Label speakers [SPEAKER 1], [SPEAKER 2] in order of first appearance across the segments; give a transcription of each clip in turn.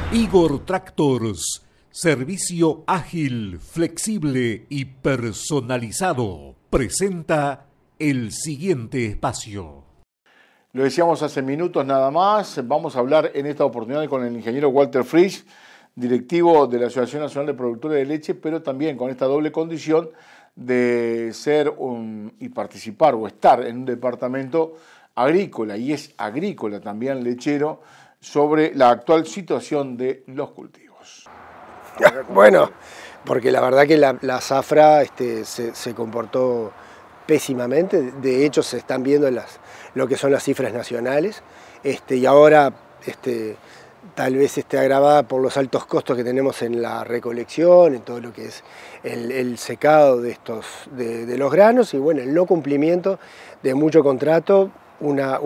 [SPEAKER 1] Igor Tractors, servicio ágil, flexible y personalizado, presenta el siguiente espacio.
[SPEAKER 2] Lo decíamos hace minutos nada más, vamos a hablar en esta oportunidad con el ingeniero Walter Frisch, directivo de la Asociación Nacional de Productores de Leche, pero también con esta doble condición de ser y participar o estar en un departamento agrícola, y es agrícola también lechero, sobre la actual situación de los cultivos.
[SPEAKER 3] Bueno, porque la verdad que la zafra se comportó pésimamente. De hecho, se están viendo lo que son las cifras nacionales, y ahora tal vez agravada por los altos costos que tenemos en la recolección, en todo lo que es el secado de los granos, y bueno, el no cumplimiento de mucho contrato, una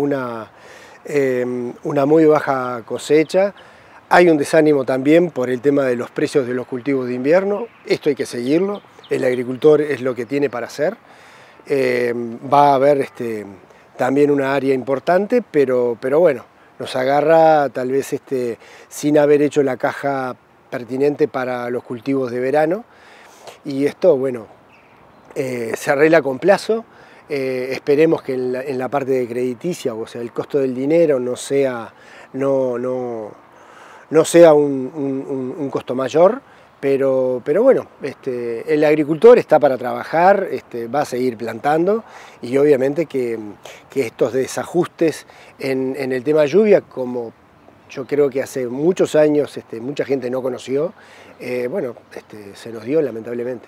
[SPEAKER 3] muy baja cosecha. Hay un desánimo también por el tema de los precios de los cultivos de invierno. Esto hay que seguirlo, el agricultor es lo que tiene para hacer. Va a haber también una área importante, pero bueno, nos agarra tal vez sin haber hecho la caja pertinente para los cultivos de verano, y esto, bueno, se arregla con plazo. Esperemos que en la parte de crediticia, o sea, el costo del dinero no sea un costo mayor, pero bueno, el agricultor está para trabajar, va a seguir plantando, y obviamente que estos desajustes en el tema lluvia, como yo creo que hace muchos años mucha gente no conoció, bueno, se nos dio lamentablemente.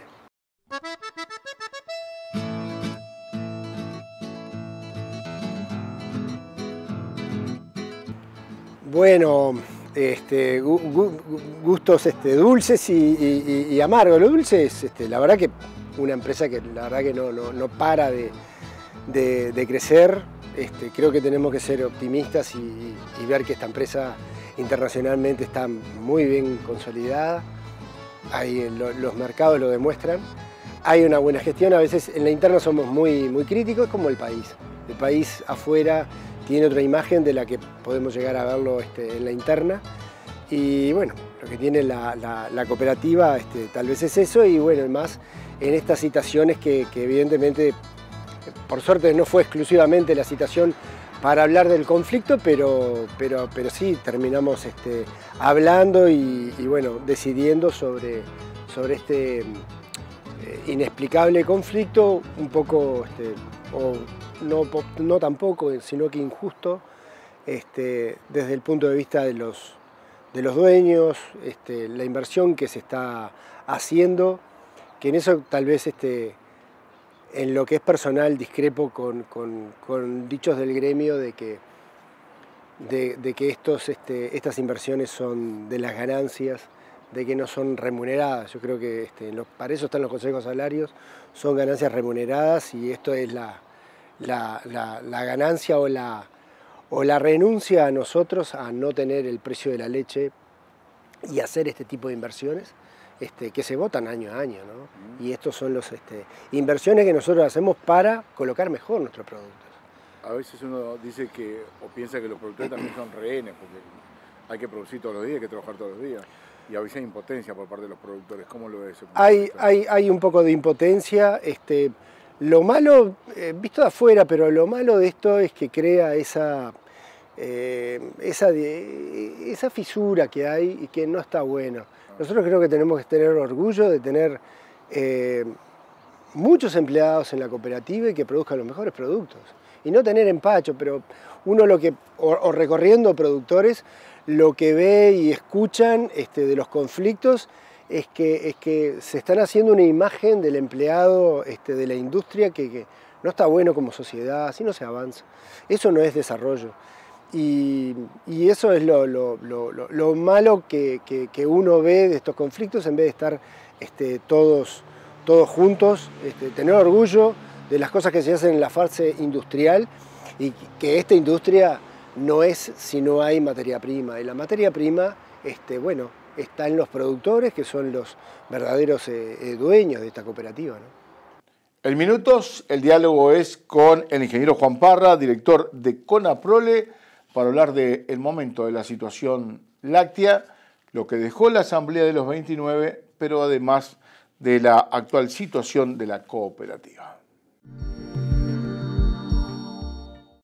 [SPEAKER 3] Bueno, gustos dulces y amargos. Lo dulce es, la verdad que una empresa que la verdad que no para de crecer. Creo que tenemos que ser optimistas y ver que esta empresa internacionalmente está muy bien consolidada. Los mercados lo demuestran. Hay una buena gestión. A veces en la interna somos muy críticos, como el país. El país afuera tiene otra imagen de la que podemos llegar a verlo en la interna, y bueno, lo que tiene la cooperativa tal vez es eso, y bueno, más en estas situaciones que evidentemente, por suerte no fue exclusivamente la situación para hablar del conflicto, pero sí terminamos hablando y bueno, decidiendo sobre este inexplicable conflicto, un poco no tampoco, sino que injusto, desde el punto de vista de los dueños, la inversión que se está haciendo, que en eso tal vez en lo que es personal discrepo con dichos del gremio de que estas inversiones son de las ganancias, de que no son remuneradas. Yo creo que para eso están los consejos salarios, son ganancias remuneradas, y esto es la ganancia o la renuncia a nosotros a no tener el precio de la leche y hacer este tipo de inversiones que se votan año a año, ¿no? Y estos son las inversiones que nosotros hacemos para colocar mejor nuestros productos.
[SPEAKER 2] A veces uno dice o piensa que los productores también son rehenes, porque hay que producir todos los días, hay que trabajar todos los días. Y a veces hay impotencia por parte de los productores. ¿Cómo lo ves?
[SPEAKER 3] Hay un poco de impotencia. Lo malo, visto de afuera, pero lo malo de esto es que crea esa fisura que hay y que no está bueno. Nosotros creo que tenemos que tener orgullo de tener muchos empleados en la cooperativa y que produzcan los mejores productos. Y no tener empacho, pero uno o recorriendo productores, lo que ve y escuchan de los conflictos es que se están haciendo una imagen del empleado de la industria que no está bueno como sociedad, así no se avanza. Eso no es desarrollo. Y eso es lo malo que uno ve de estos conflictos, en vez de estar todos juntos, tener orgullo de las cosas que se hacen en la fase industrial, y que esta industria no es si no hay materia prima. Y la materia prima, bueno, está en los productores, que son los verdaderos dueños de esta cooperativa, ¿no?
[SPEAKER 2] En minutos, el diálogo es con el ingeniero Juan Parra, director de CONAPROLE, para hablar del momento de la situación láctea, lo que dejó la Asamblea de los 29, pero además de la actual situación de la cooperativa.